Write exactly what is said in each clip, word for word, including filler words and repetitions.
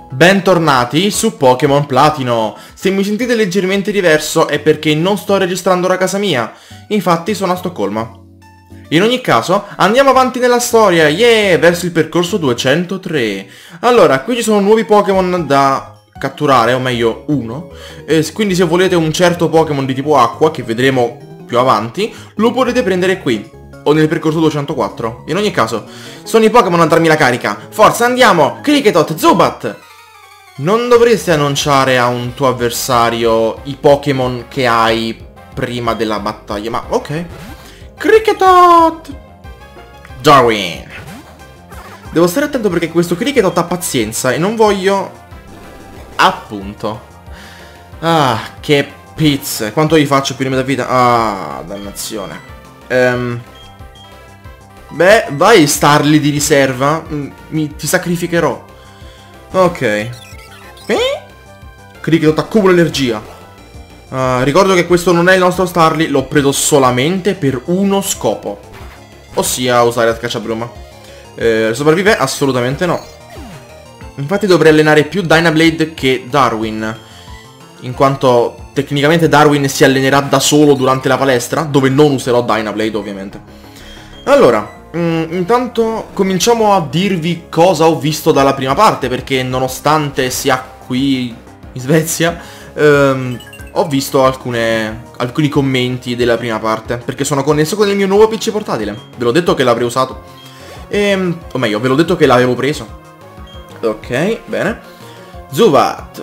Bentornati su Pokémon Platino. Se mi sentite leggermente diverso è perché non sto registrando da casa mia. Infatti sono a Stoccolma. In ogni caso, andiamo avanti nella storia, yeah, verso il percorso duecentotre. Allora, qui ci sono nuovi Pokémon da catturare, o meglio, uno. E quindi se volete un certo Pokémon di tipo acqua, che vedremo più avanti, lo potete prendere qui, o nel percorso duecentoquattro. In ogni caso, sono i Pokémon a darmi la carica. Forza, andiamo! Kricketot, Zubat! Non dovresti annunciare a un tuo avversario i Pokémon che hai prima della battaglia, ma ok. Kricketot! Darwin! Devo stare attento perché questo Kricketot ha pazienza e non voglio... Appunto. Ah, che pizze. Quanto gli faccio più di metà vita? Ah, dannazione. Ehm... Beh, vai Starly di riserva. Mi, ti sacrificherò. Ok. Eh? Kricketot accumula energia. Uh, ricordo che questo non è il nostro Starly, l'ho preso solamente per uno scopo. Ossia usare il cacciabruma. Eh, sopravvive? Assolutamente no. Infatti dovrei allenare più Dynablade che Darwin, in quanto tecnicamente Darwin si allenerà da solo durante la palestra, dove non userò Dynablade ovviamente. Allora... Mm, intanto cominciamo a dirvi cosa ho visto dalla prima parte, perché nonostante sia qui in Svezia, ehm, ho visto alcune, alcuni commenti della prima parte, perché sono connesso con il mio nuovo P C portatile. Ve l'ho detto che l'avrei usato. Ehm, o meglio, ve l'ho detto che l'avevo preso. Ok, bene. Zubat.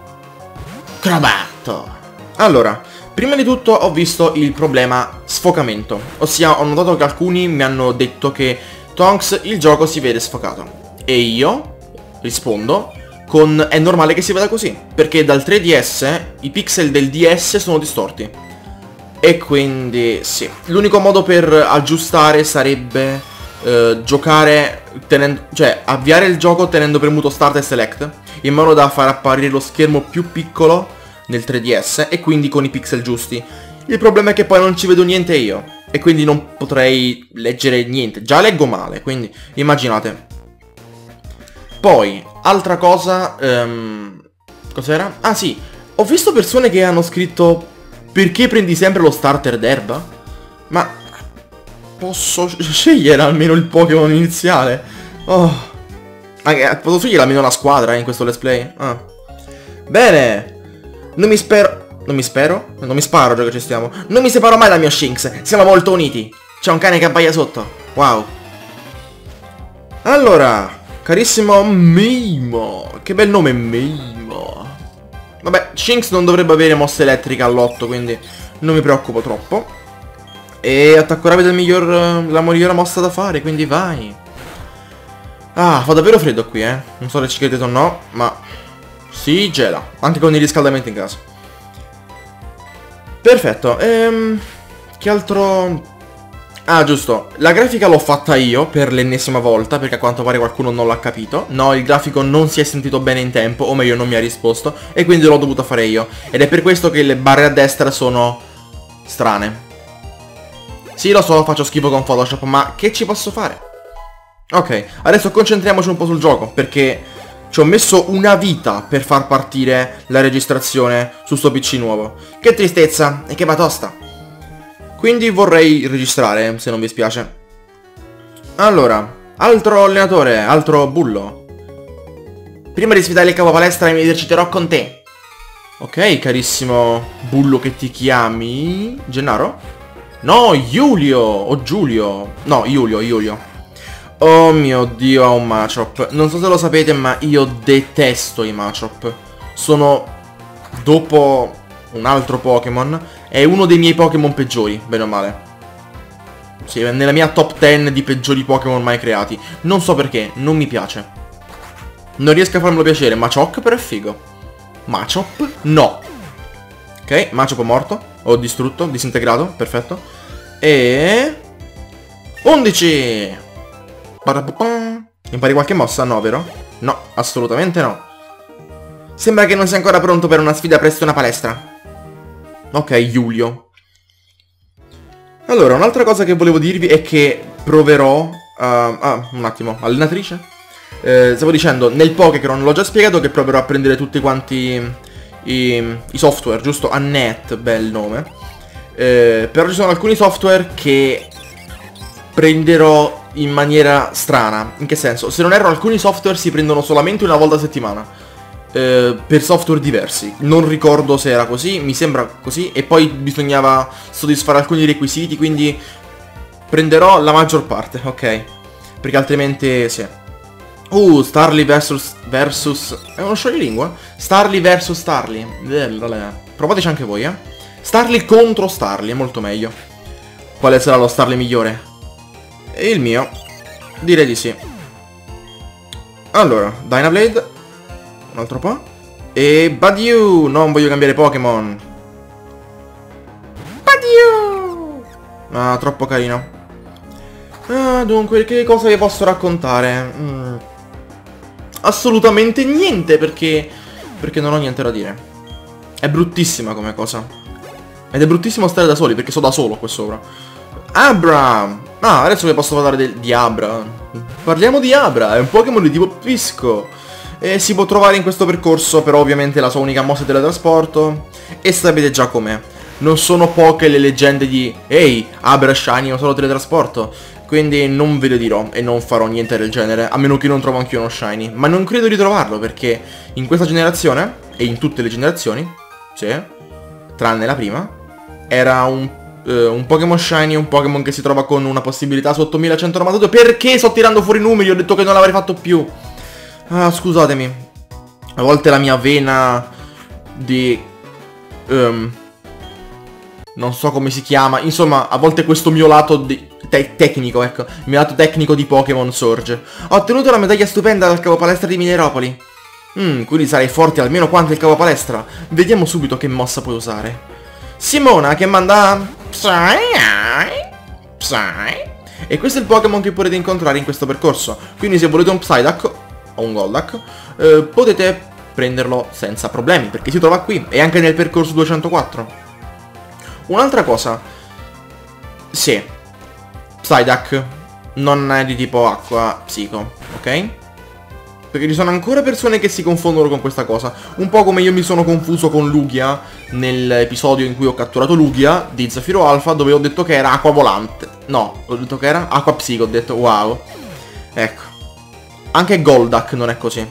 Crobatto. Allora, prima di tutto ho visto il problema sfocamento, ossia ho notato che alcuni mi hanno detto che Tonks il gioco si vede sfocato. E io rispondo con è normale che si veda così, perché dal tre D S i pixel del D S sono distorti. E quindi sì, l'unico modo per aggiustare sarebbe eh, giocare, tenendo, cioè avviare il gioco tenendo premuto Start e Select, in modo da far apparire lo schermo più piccolo nel tre D S e quindi con i pixel giusti. Il problema è che poi non ci vedo niente io e quindi non potrei leggere niente. Già leggo male, quindi immaginate. Poi, altra cosa, um, cos'era? Ah sì, ho visto persone che hanno scritto perché prendi sempre lo starter d'erba? Ma posso scegliere almeno il Pokémon iniziale? Oh. Anche, posso scegliere almeno la squadra in questo let's play? Ah. Bene. Non mi spero... Non mi spero? Non mi sparo già che ci stiamo. Non mi separo mai dal mio Shinx. Siamo molto uniti. C'è un cane che abbaia sotto. Wow. Allora, carissimo Mimo. Che bel nome, Mimo. Vabbè, Shinx non dovrebbe avere mossa elettrica all'otto, quindi non mi preoccupo troppo. E attacco rapido è il miglior, la migliore mossa da fare, quindi vai. Ah, fa davvero freddo qui, eh. Non so se ci credete o no, ma... si gela, anche con il riscaldamento in casa. Perfetto, ehm... che altro... Ah, giusto, la grafica l'ho fatta io per l'ennesima volta, perché a quanto pare qualcuno non l'ha capito. No, il grafico non si è sentito bene in tempo, o meglio non mi ha risposto, e quindi l'ho dovuta fare io. Ed è per questo che le barre a destra sono... strane. Sì, lo so, faccio schifo con Photoshop, ma che ci posso fare? Ok, adesso concentriamoci un po' sul gioco, perché... ci ho messo una vita per far partire la registrazione su sto P C nuovo. Che tristezza e che batosta. Quindi vorrei registrare, se non vi spiace. Allora, altro allenatore, altro bullo. Prima di sfidare il capo palestra mi eserciterò con te. Ok, carissimo bullo che ti chiami... Gennaro? No, Giulio! O Giulio. No, Giulio, Giulio. Oh mio Dio, ha un Machop. Non so se lo sapete, ma io detesto i Machop. Sono, dopo un altro Pokémon, è uno dei miei Pokémon peggiori, bene o male. Sì, nella mia top dieci di peggiori Pokémon mai creati. Non so perché, non mi piace. Non riesco a farmelo piacere. Machop però è figo. Machop? No. Ok, Machop è morto. Ho distrutto, disintegrato, perfetto. E... undici! Impari qualche mossa? No, vero? No, assolutamente no. Sembra che non sia ancora pronto per una sfida presso una palestra. Ok, Giulio. Allora, un'altra cosa che volevo dirvi è che proverò... Uh, ah, un attimo, allenatrice? Eh, stavo dicendo, nel Pokécron l'ho già spiegato che proverò a prendere tutti quanti i, i software, giusto? Annette, bel nome. Eh, però ci sono alcuni software che prenderò in maniera strana. In che senso? Se non erro, alcuni software si prendono solamente una volta a settimana. Eh, per software diversi. Non ricordo se era così, mi sembra così. E poi bisognava soddisfare alcuni requisiti, quindi prenderò la maggior parte, ok? Perché altrimenti, sì. Uh, Starly versus... versus... È uno scioglilingua? Starly versus Starly. Provateci anche voi, eh. Starly contro Starly, è molto meglio. Quale sarà lo Starly migliore? E il mio. Direi di sì. Allora, Dynablade. Un altro po'. E Badiou. Non voglio cambiare Pokémon. Badiou. Ah, troppo carino. Ah, dunque, che cosa vi posso raccontare? Mm. Assolutamente niente, perché... Perché non ho niente da dire. È bruttissima come cosa. Ed è bruttissimo stare da soli, perché sto da solo qua sopra. Abra! Ah, adesso vi posso parlare del, di Abra. Parliamo di Abra, è un Pokémon di tipo Pisco. E si può trovare in questo percorso, però ovviamente la sua unica mossa è teletrasporto. E sapete già com'è. Non sono poche le leggende di ehi, Abra Shiny o solo teletrasporto. Quindi non ve le dirò e non farò niente del genere, a meno che non trovo anch'io uno Shiny. Ma non credo di trovarlo, perché in questa generazione, e in tutte le generazioni, sì, tranne la prima, era un, eh, un Pokémon Shiny, un Pokémon che si trova con una possibilità su ottomilacentonovantadue. Perché sto tirando fuori i numeri? Ho detto che non l'avrei fatto più. Ah, scusatemi. A volte la mia vena di... Um, non so come si chiama. Insomma, a volte questo mio lato di... Te tecnico, ecco. Il mio lato tecnico di Pokémon sorge. Ho ottenuto la medaglia stupenda dal capo palestra di Mineropoli. Mmm, quindi sarai forte almeno quanto il capo palestra. Vediamo subito che mossa puoi usare. Simona che manda... Psy, Psy. E questo è il Pokémon che potete incontrare in questo percorso. Quindi se volete un Psyduck o un Golduck, eh, potete prenderlo senza problemi, perché si trova qui. E anche nel percorso duecentoquattro. Un'altra cosa. Sì. Psyduck non è di tipo acqua psico, ok? Perché ci sono ancora persone che si confondono con questa cosa. Un po' come io mi sono confuso con Lugia nell'episodio in cui ho catturato Lugia di Zafiro Alpha, dove ho detto che era acqua volante. No, ho detto che era acqua psico, ho detto wow. Ecco. Anche Golduck non è così.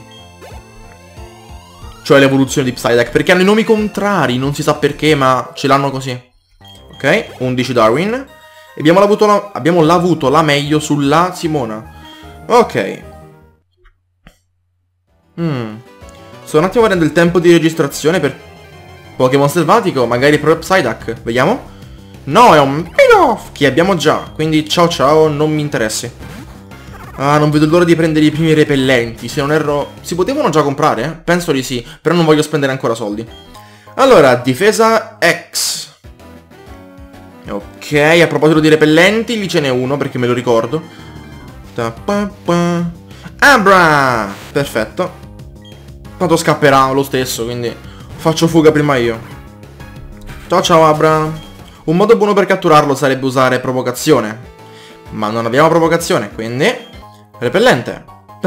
Cioè l'evoluzione di Psyduck, perché hanno i nomi contrari, non si sa perché, ma ce l'hanno così. Ok, undici Darwin. Abbiamo avuto la, abbiamo l'avuto la meglio sulla Simona. Ok. Mm. Sto un attimo vedendo il tempo di registrazione per Pokémon selvatico. Magari proprio Psyduck. Vediamo. No, è un Pidoff che abbiamo già. Quindi ciao ciao, non mi interessi. Ah, non vedo l'ora di prendere i primi repellenti. Se non erro... Si potevano già comprare? Eh? Penso di sì. Però non voglio spendere ancora soldi. Allora, difesa X. Ok, a proposito di repellenti, lì ce n'è uno perché me lo ricordo. Abra! Perfetto. Tanto scapperà lo stesso, quindi faccio fuga prima io. Ciao ciao Abra. Un modo buono per catturarlo sarebbe usare provocazione. Ma non abbiamo provocazione, quindi... repellente.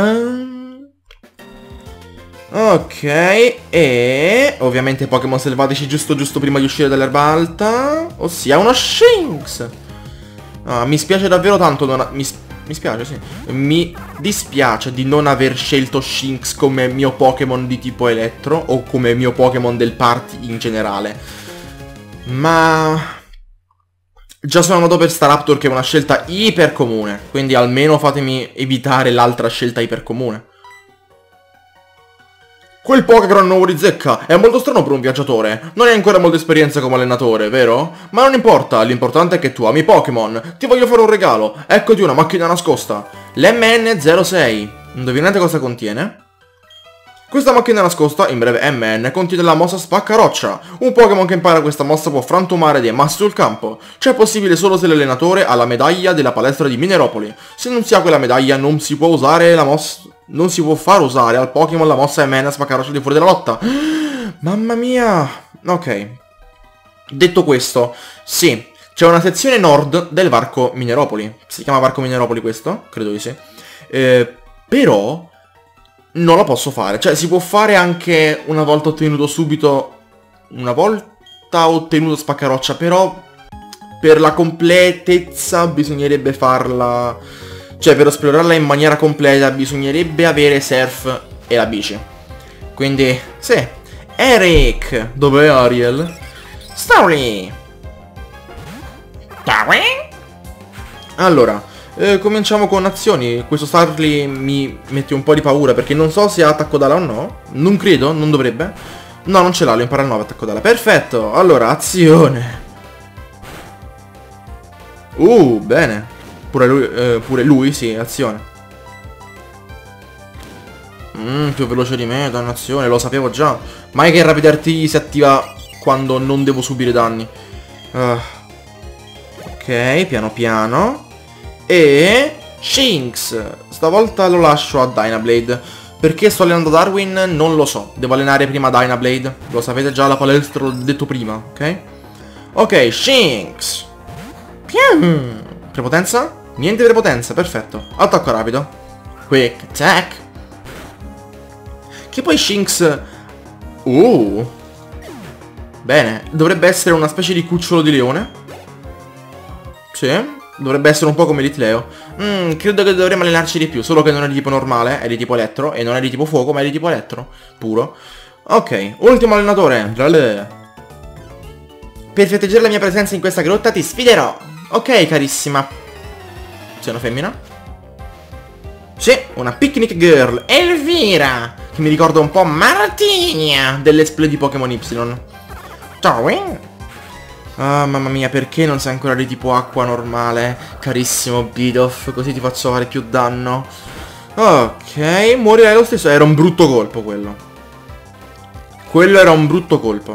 Ok, e ovviamente Pokémon selvatici giusto giusto prima di uscire dall'erba alta, ossia uno Shinx. Ah, mi spiace davvero tanto non mi, mi spiace, sì. Mi dispiace di non aver scelto Shinx come mio Pokémon di tipo elettro o come mio Pokémon del party in generale. Ma già sono andato per Staraptor, che è una scelta ipercomune, quindi almeno fatemi evitare l'altra scelta ipercomune. Quel Pokémon nuovo di zecca è molto strano per un viaggiatore. Non hai ancora molta esperienza come allenatore, vero? Ma non importa, l'importante è che tu ami Pokémon. Ti voglio fare un regalo. Eccoti una macchina nascosta. L'M N zero sei. Indovinate cosa contiene? Questa macchina nascosta, in breve M N, contiene la mossa Spaccaroccia. Un Pokémon che impara questa mossa può frantumare dei massi sul campo. Ciò è possibile solo se l'allenatore ha la medaglia della palestra di Mineropoli. Se non si ha quella medaglia non si può usare la mossa... Non si può far usare al Pokémon la mossa M N Spaccaroccia di fuori dalla lotta. Mamma mia. Ok. Detto questo, sì, c'è una sezione nord del varco Mineropoli. Si chiama varco Mineropoli questo? Credo di sì. Eh, però... non la posso fare. Cioè, si può fare anche una volta ottenuto subito... Una volta ottenuto spaccaroccia, però per la completezza bisognerebbe farla... Cioè, per esplorarla in maniera completa bisognerebbe avere surf e la bici. Quindi, sì. Eric! Dov'è Ariel? Story! Story? Allora, eh, cominciamo con azioni. Questo Starly mi mette un po' di paura perché non so se ha attacco d'ala o no. Non credo, non dovrebbe. No, non ce l'ha, lo impara al nove attacco d'ala. Perfetto, allora, azione. Uh, bene. Pure lui, eh, pure lui, sì, azione. Mmm, più veloce di me, dannazione, lo sapevo già. Mai che il Rapid R T si attiva quando non devo subire danni. Uh. Ok, piano piano. E... Shinx. Stavolta lo lascio a Dynablade. Perché sto allenando Darwin non lo so. Devo allenare prima Dynablade. Lo sapete già, la palestra l'ho detto prima, ok? Ok, Shinx. Pium. Prepotenza? Niente prepotenza, perfetto. Attacco rapido. Quick attack. Che poi Shinx... Uh. Bene, dovrebbe essere una specie di cucciolo di leone. Sì. Dovrebbe essere un po' come Litleo. Mm, credo che dovremmo allenarci di più. Solo che non è di tipo normale, è di tipo elettro. E non è di tipo fuoco, ma è di tipo elettro puro. Ok, ultimo allenatore. Per festeggiare la mia presenza in questa grotta ti sfiderò. Ok, carissima. Sei una femmina? Sì, una picnic girl. Elvira, che mi ricorda un po' Martinia dell'Let's Play di Pokémon Y. Ciao. Ah, mamma mia, perché non sei ancora di tipo acqua normale? Carissimo Bidoof, così ti faccio fare più danno. Ok, morirai lo stesso. Era un brutto colpo quello. Quello era un brutto colpo.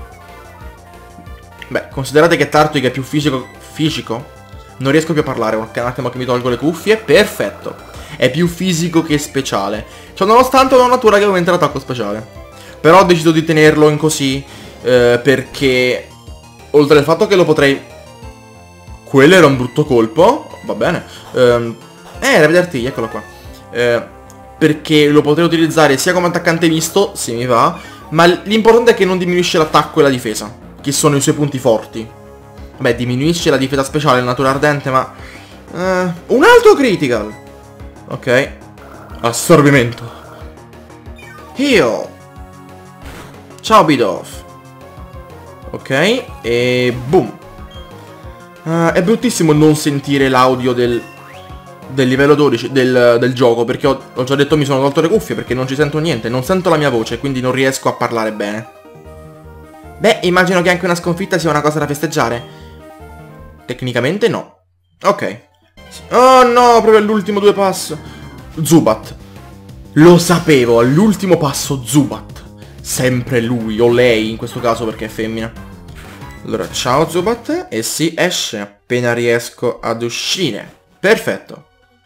Beh, considerate che Tartwig è più fisico... Fisico? Non riesco più a parlare, qualche attimo che mi tolgo le cuffie. Perfetto. È più fisico che speciale. Cioè, nonostante una natura che aumenta l'attacco speciale. Però ho deciso di tenerlo in così, eh, perché... Oltre al fatto che lo potrei... Quello era un brutto colpo. Va bene. Ehm... Eh, Rapid R T, eccolo qua. Eh, perché lo potrei utilizzare sia come attaccante misto, se mi va. Ma l'importante è che non diminuisce l'attacco e la difesa, che sono i suoi punti forti. Beh, diminuisce la difesa speciale, natura ardente, ma... Eh, un altro critical. Ok. Assorbimento. Heal. Ciao Bidoof. Ok, e boom. uh, È bruttissimo non sentire l'audio del, del livello dodici del, del gioco, perché ho, ho già detto mi sono tolto le cuffie perché non ci sento niente. Non sento la mia voce, quindi non riesco a parlare bene. Beh, immagino che anche una sconfitta sia una cosa da festeggiare. Tecnicamente no. Ok. Oh no, proprio all'ultimo due passo. Zubat. Lo sapevo, all'ultimo passo Zubat. Sempre lui, o lei in questo caso perché è femmina. Allora, ciao Zubat. E si esce appena riesco ad uscire. Perfetto.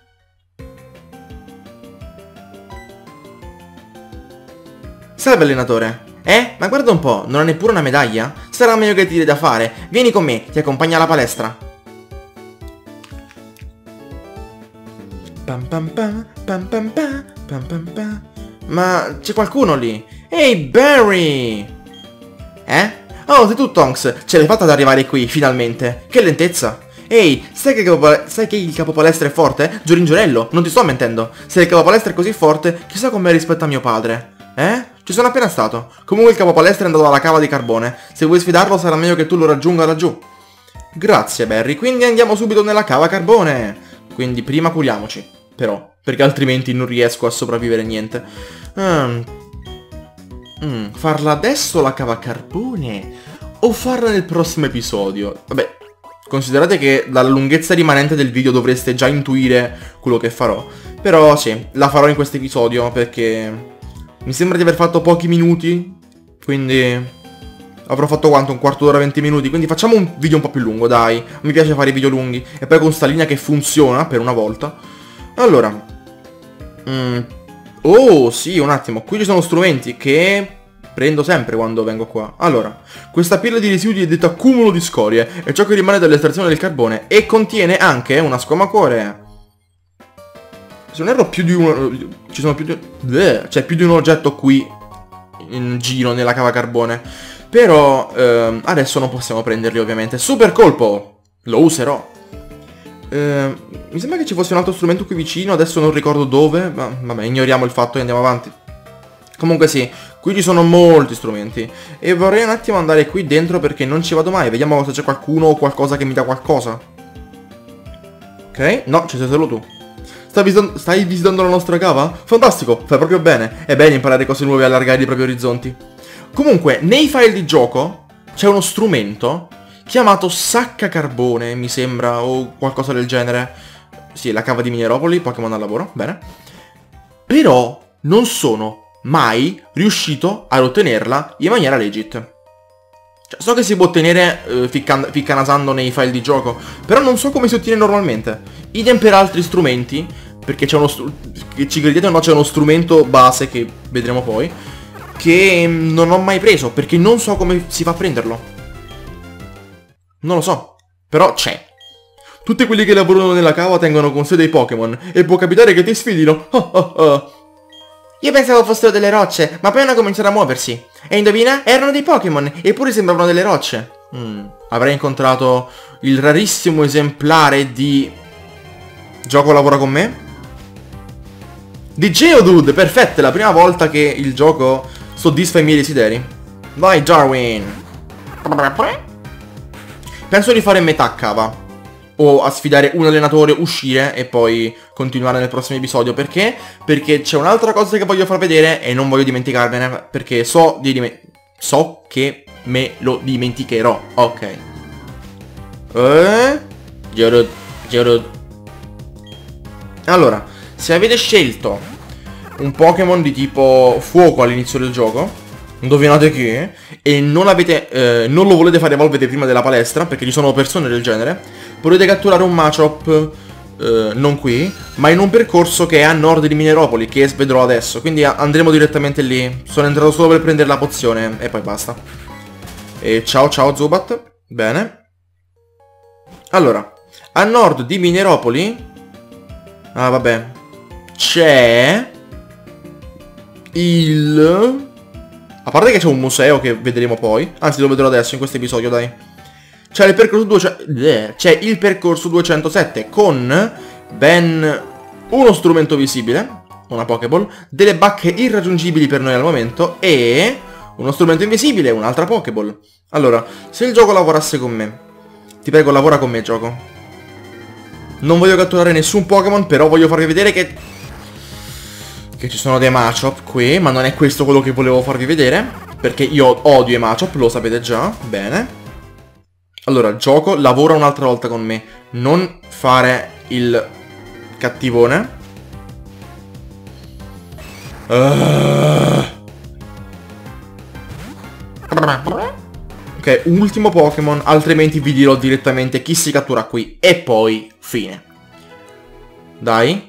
Salve allenatore. Eh? Ma guarda un po', non ha neppure una medaglia? Sarà meglio che ti dia da fare. Vieni con me, ti accompagna alla palestra. Pam pam pam, pam pam pam, pam pam pam. Ma c'è qualcuno lì? Ehi, Barry! Eh? Oh, sei tu, Tonks! Ce l'hai fatta ad arrivare qui, finalmente! Che lentezza! Ehi, sai che, capo, sai che il capo palestra è forte? Gioringiorello, non ti sto mentendo! Se il capo palestra è così forte, chissà com'è rispetto a mio padre. Eh? Ci sono appena stato. Comunque il capo palestra è andato alla cava di carbone. Se vuoi sfidarlo sarà meglio che tu lo raggiunga laggiù. Grazie, Barry. Quindi andiamo subito nella cava carbone. Quindi prima curiamoci. Però, perché altrimenti non riesco a sopravvivere niente. Mm. Mm, farla adesso la cava carbone o farla nel prossimo episodio? Vabbè, considerate che dalla lunghezza rimanente del video dovreste già intuire quello che farò. Però sì, la farò in questo episodio perché mi sembra di aver fatto pochi minuti. Quindi avrò fatto quanto? Un quarto d'ora, venti minuti. Quindi facciamo un video un po' più lungo, dai. Mi piace fare i video lunghi. E poi con sta linea che funziona per una volta. Allora mm. Oh, sì, un attimo. Qui ci sono strumenti che prendo sempre quando vengo qua. Allora, questa pila di residui è detta accumulo di scorie. È ciò che rimane dall'estrazione del carbone. E contiene anche una squamacore. se non erro più di uno... Ci sono più di... Bleh, c'è più di un oggetto qui in giro nella cava carbone. Però ehm, adesso non possiamo prenderli ovviamente. Super colpo! Lo userò. Eh, mi sembra che ci fosse un altro strumento qui vicino, adesso non ricordo dove, ma vabbè, ignoriamo il fatto e andiamo avanti. Comunque sì, qui ci sono molti strumenti e vorrei un attimo andare qui dentro perché non ci vado mai. Vediamo se c'è qualcuno o qualcosa che mi dà qualcosa. Ok, no, ci sei solo tu. Stai, visitando, stai visitando la nostra cava? Fantastico, fai proprio bene. È bene imparare cose nuove e allargare i propri orizzonti. Comunque, nei file di gioco c'è uno strumento chiamato sacca carbone, mi sembra, o qualcosa del genere. Sì, la cava di Mineropoli, Pokémon al lavoro, bene. Però non sono mai riuscito ad ottenerla in maniera legit. Cioè, so che si può ottenere eh, ficcan ficcanasando nei file di gioco, però non so come si ottiene normalmente. Idem per altri strumenti, perché c'è uno che ci credete o no, c'è uno strumento base che vedremo poi, che non ho mai preso, perché non so come si fa a prenderlo. Non lo so, però c'è. Tutti quelli che lavorano nella cava tengono con sé dei Pokémon e può capitare che ti sfidino. Oh, oh, oh. Io pensavo fossero delle rocce, ma poi hanno cominciato a muoversi. E indovina? Erano dei Pokémon, eppure sembravano delle rocce. Mm. Avrei incontrato il rarissimo esemplare di... Gioco lavora con me? Di Geodude, perfetto, è la prima volta che il gioco soddisfa i miei desideri. Vai, Darwin. Penso di fare metà cava, o a sfidare un allenatore, uscire e poi continuare nel prossimo episodio. Perché? Perché c'è un'altra cosa che voglio far vedere e non voglio dimenticarmene, perché so di diment so che me lo dimenticherò. Ok. Eh? Geodude, Geodude. Allora, se avete scelto un Pokémon di tipo fuoco all'inizio del gioco, indovinate che, e non avete, eh, non lo volete fare evolvere prima della palestra, perché ci sono persone del genere, potete catturare un Machop, eh, non qui, ma in un percorso che è a nord di Mineropoli, che vedrò adesso, quindi andremo direttamente lì. Sono entrato solo per prendere la pozione e poi basta. E ciao ciao Zubat, bene. Allora, a nord di Mineropoli, ah vabbè, c'è il... A parte che c'è un museo che vedremo poi, anzi lo vedrò adesso in questo episodio, dai. C'è il percorso duecento... C'è il percorso duecentosette con ben uno strumento visibile, una Pokéball, delle bacche irraggiungibili per noi al momento e uno strumento invisibile, un'altra Pokéball. Allora, se il gioco lavorasse con me, ti prego lavora con me gioco. Non voglio catturare nessun Pokémon, però voglio farvi vedere che... Che ci sono dei Machop qui, ma non è questo quello che volevo farvi vedere, perché io odio i Machop, lo sapete già, bene. Allora, gioco, lavora un'altra volta con me, non fare il cattivone. Uh. Ok, ultimo Pokémon, altrimenti vi dirò direttamente chi si cattura qui, e poi fine. Dai.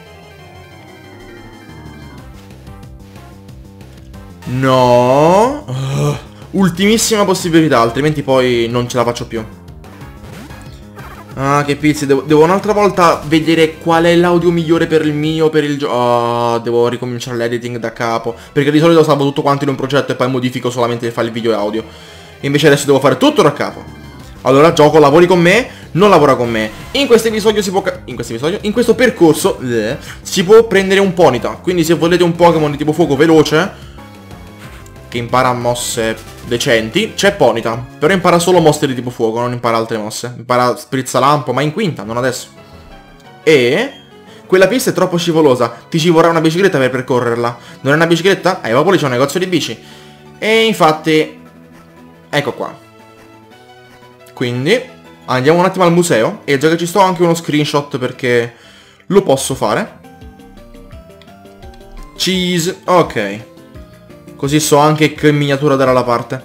No. uh, Ultimissima possibilità, altrimenti poi non ce la faccio più. Ah, che pizzi, devo, devo un'altra volta vedere qual è l'audio migliore per il mio, per il gioco. Ah, devo ricominciare l'editing da capo, perché di solito salvo tutto quanto in un progetto e poi modifico solamente il file video e audio. Invece adesso devo fare tutto da capo. Allora, gioco, lavori con me, non lavora con me. In questo episodio si può... In questo episodio? In questo percorso eh, si può prendere un Ponyta. Quindi se volete un Pokémon di tipo fuoco veloce, che impara mosse decenti, c'è Ponyta. Però impara solo mosse di tipo fuoco, non impara altre mosse. Impara Sprizzalampo, ma in quinta, non adesso. E... quella pista è troppo scivolosa, ti ci vorrà una bicicletta per percorrerla. Non è una bicicletta? A Evapoli c'è un negozio di bici. E infatti... ecco qua. Quindi andiamo un attimo al museo. E già che ci sto anche uno screenshot perché lo posso fare. Cheese. Ok. Così so anche che miniatura darà la parte.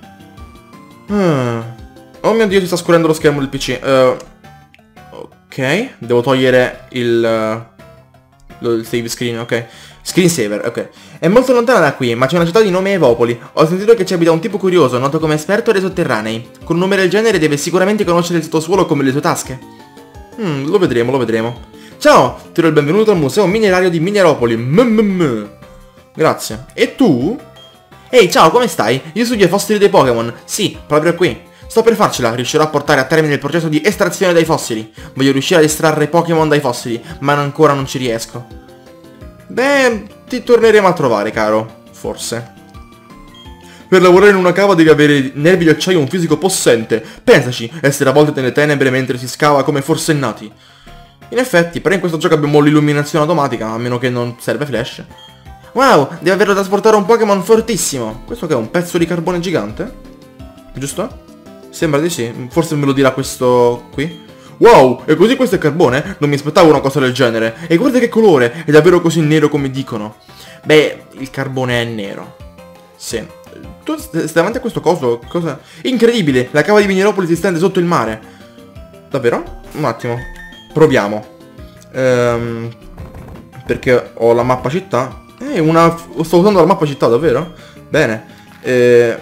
hmm. Oh mio Dio, si sta scurendo lo schermo del P C. uh, Ok. Devo togliere il, uh, il save screen, ok. Screensaver, ok. È molto lontana da qui, ma c'è una città di nome Evapoli. Ho sentito che ci abita un tipo curioso, noto come esperto dei sotterranei. Con un nome del genere deve sicuramente conoscere il sottosuolo come le sue tasche. Hmm, lo vedremo, lo vedremo. Ciao, ti do il benvenuto al museo minerario di Mineropoli. Mm-mm-mm. Grazie. E tu? Ehi, ciao, come stai? Io studio i fossili dei Pokémon. Sì, proprio qui. Sto per farcela, riuscirò a portare a termine il processo di estrazione dai fossili. Voglio riuscire ad estrarre Pokémon dai fossili, ma ancora non ci riesco. Beh, ti torneremo a trovare, caro. Forse. Per lavorare in una cava devi avere nervi di acciaio e un fisico possente. Pensaci, essere a volte nelle tenebre mentre si scava come forsennati. In effetti, però in questo gioco abbiamo l'illuminazione automatica, a meno che non serve flash. Wow, devi averlo trasportare un Pokémon fortissimo. Questo che è un pezzo di carbone gigante? Giusto? Sembra di sì, forse me lo dirà questo qui. Wow, e così questo è carbone? Non mi aspettavo una cosa del genere. E guarda che colore, è davvero così nero come dicono. Beh, il carbone è nero. Sì. Tu stai davanti a questo coso? Cosa? Incredibile, la cava di Mineropoli si stende sotto il mare. Davvero? Un attimo. Proviamo. Ehm, perché ho la mappa città. Eh, una... sto usando la mappa città, davvero? Bene. Eh...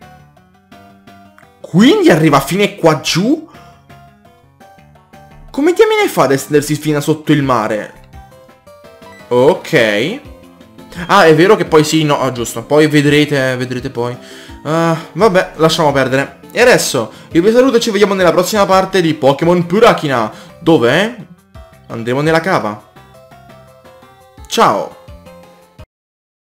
Quindi arriva fino qua giù? Come diamine fa ad estendersi fino a sotto il mare? Ok. Ah, è vero che poi sì, no, ah, giusto. Poi vedrete, vedrete poi. Uh, vabbè, lasciamo perdere. E adesso, io vi saluto e ci vediamo nella prossima parte di Pokémon Purachina. Dove? Andremo nella cava. Ciao.